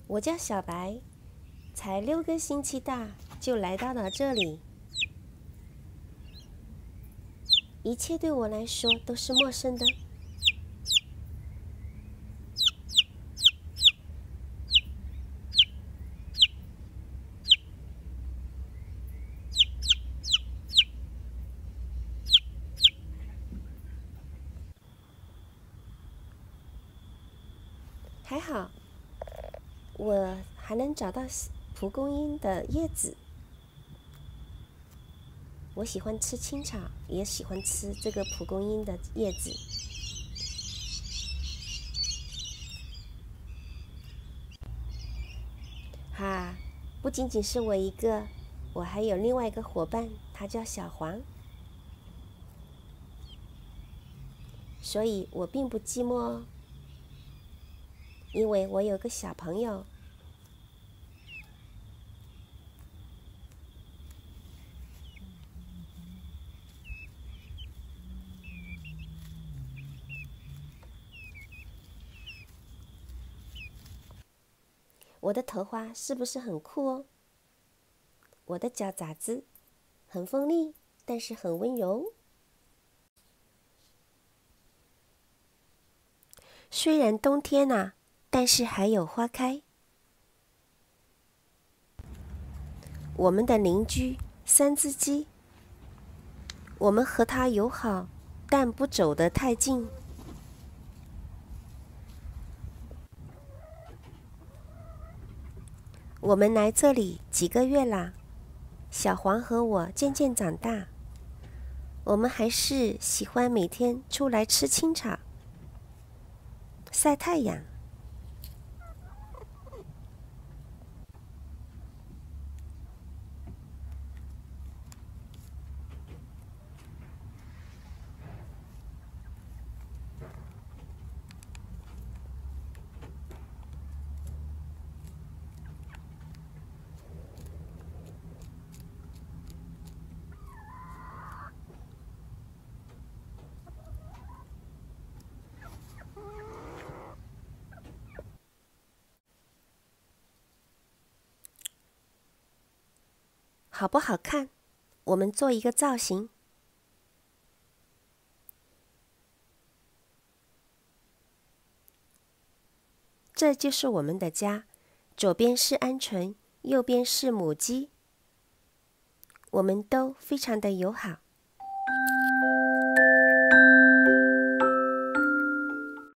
我叫小白，才6个星期大就来到了这里，一切对我来说都是陌生的。还好，我还能找到蒲公英的叶子。我喜欢吃青草，也喜欢吃这个蒲公英的叶子。哈，不仅仅是我一个，我还有另外一个伙伴，他叫小黄，所以我并不寂寞哦，因为我有个小朋友。我的头发是不是很酷哦？我的脚爪子很锋利，但是很温柔。虽然冬天啊，但是还有花开。我们的邻居3只鸡，我们和它友好，但不走得太近。我们来这里几个月啦，小黄和我渐渐长大，我们还是喜欢每天出来吃青草、晒太阳。好不好看？我们做一个造型。这就是我们的家，左边是鹌鹑，右边是母鸡，我们都非常的友好。